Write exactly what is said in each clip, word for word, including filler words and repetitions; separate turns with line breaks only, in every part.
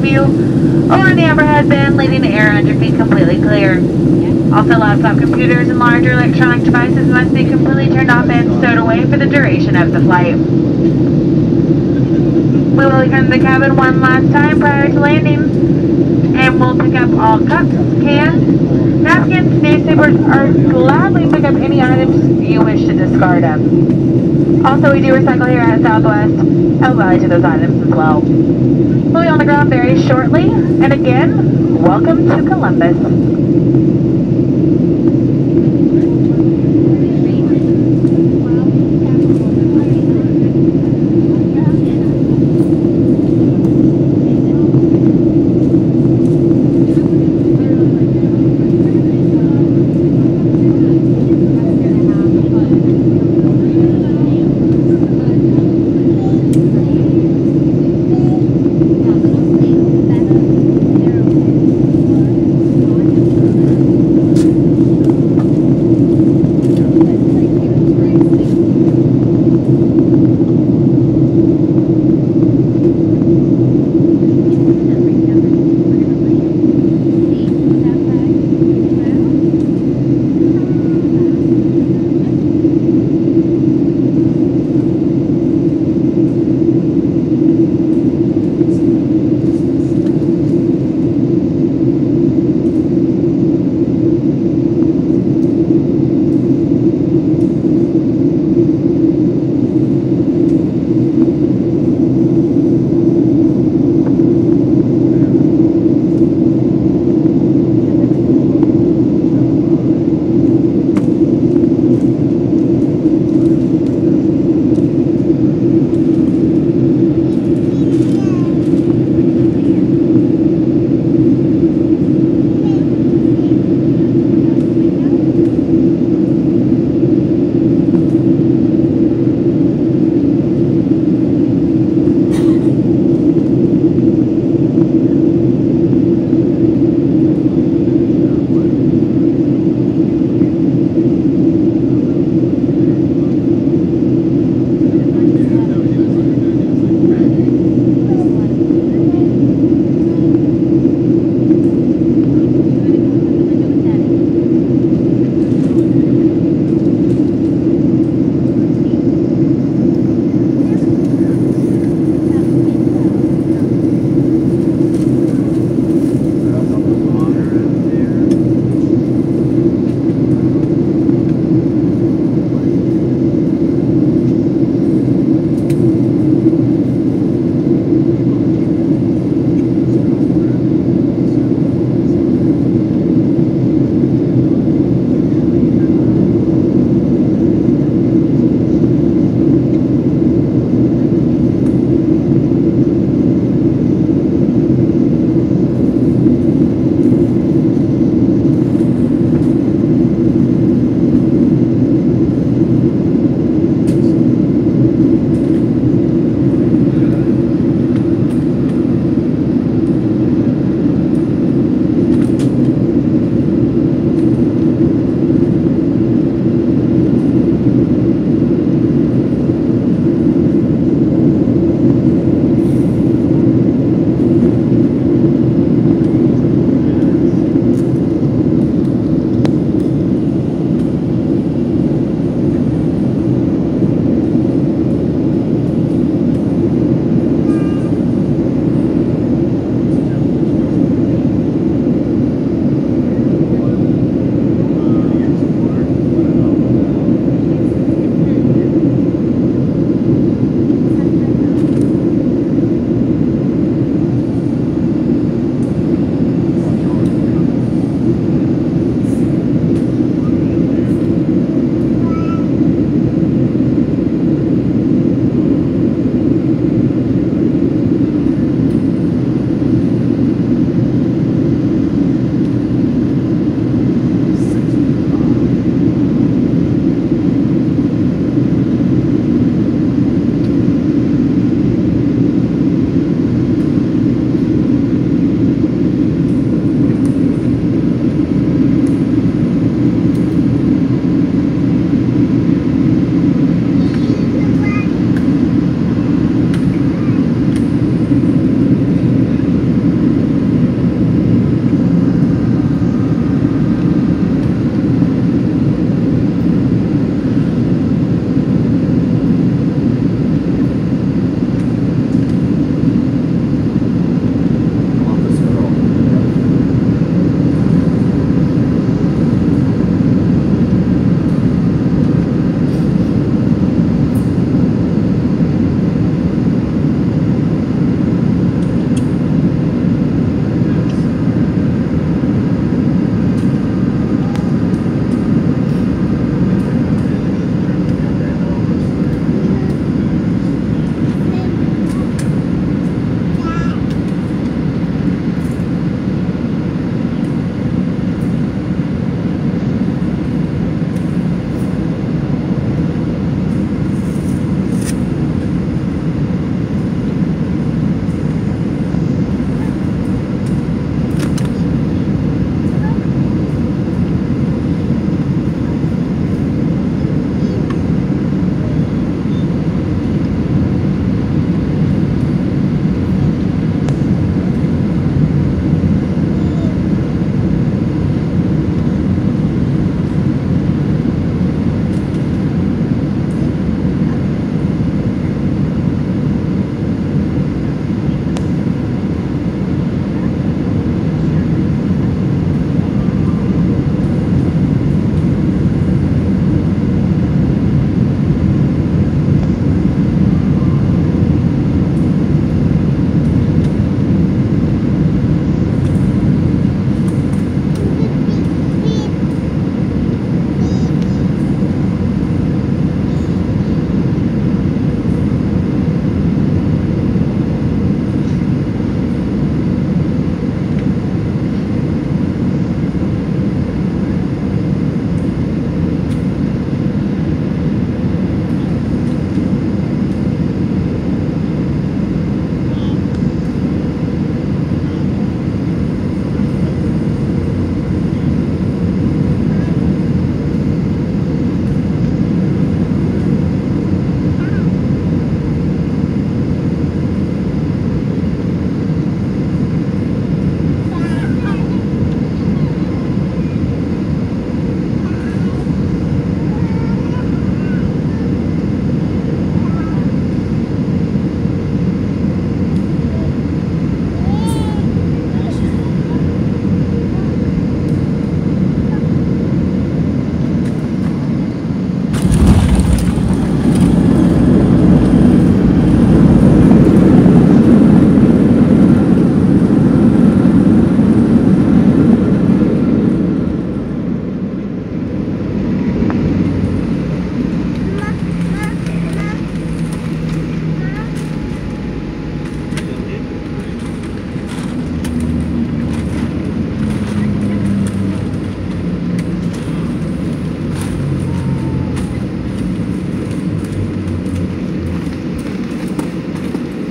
view, or in the overhead bin, leaving the air under feet completely clear. Also, laptop computers and larger electronic devices must be completely turned off and stowed away for the duration of the flight. We will return to the cabin one last time prior to landing, and we'll pick up all cups, cans, napkins, newspapers, or gladly pick up any items you wish to discard them. Also, we do recycle here at Southwest. I'll value to those items as well. We'll be on the ground very shortly, and again, welcome to Columbus.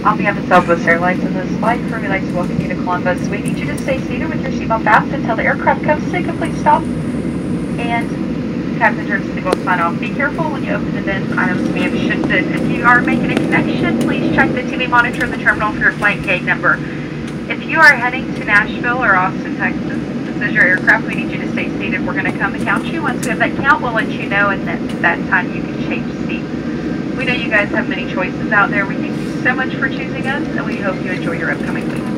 On behalf of Southwest Airlines and this flight crew, we'd like to welcome you to Columbus. We need you to stay seated with your seatbelt fastened until the aircraft comes to a complete stop. And captain turns the seatbelt sign off. Be careful when you open the bins. Items may have shifted. If you are making a connection, please check the T V monitor in the terminal for your flight gate number. If you are heading to Nashville or Austin, Texas, this is your aircraft. We need you to stay seated. We're going to come and count you. Once we have that count, we'll let you know, and at that time you can change seats. We know you guys have many choices out there. We thank you so much for choosing us, and we hope you enjoy your upcoming week.